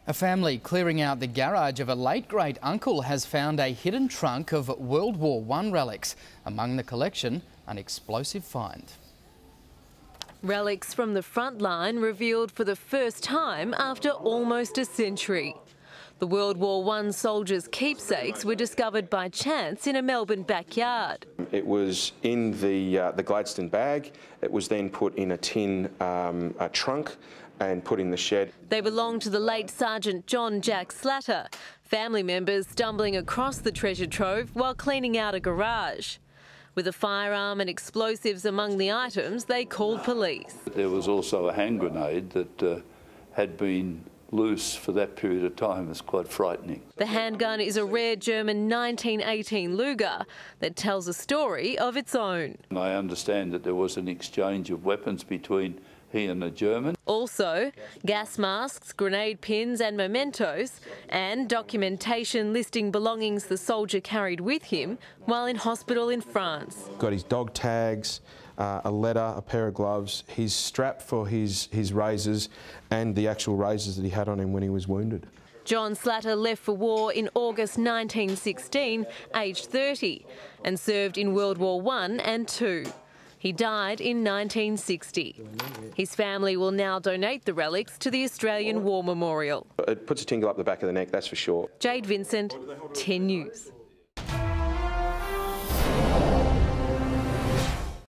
A family clearing out the garage of a late great uncle has found a hidden trunk of World War I relics. Among the collection, an explosive find. Relics from the front line revealed for the first time after almost a century. The World War I soldiers' keepsakes were discovered by chance in a Melbourne backyard. It was in the Gladstone bag. It was then put in a tin trunk and put in the shed. They belong to the late Sergeant John Jack Slatter. Family members stumbling across the treasure trove while cleaning out a garage. With a firearm and explosives among the items, they called police. There was also a hand grenade that had been loose for that period of time. It's quite frightening. The handgun is a rare German 1918 Luger that tells a story of its own. I understand that there was an exchange of weapons between he and a German. Also, gas masks, grenade pins and mementos, and documentation listing belongings the soldier carried with him while in hospital in France. Got his dog tags, a letter, a pair of gloves, his strap for his razors and the actual razors that he had on him when he was wounded. John Slatter left for war in August 1916, aged 30, and served in World War I and II. He died in 1960. His family will now donate the relics to the Australian War Memorial. It puts a tingle up the back of the neck, that's for sure. Jade Vincent, 10 News.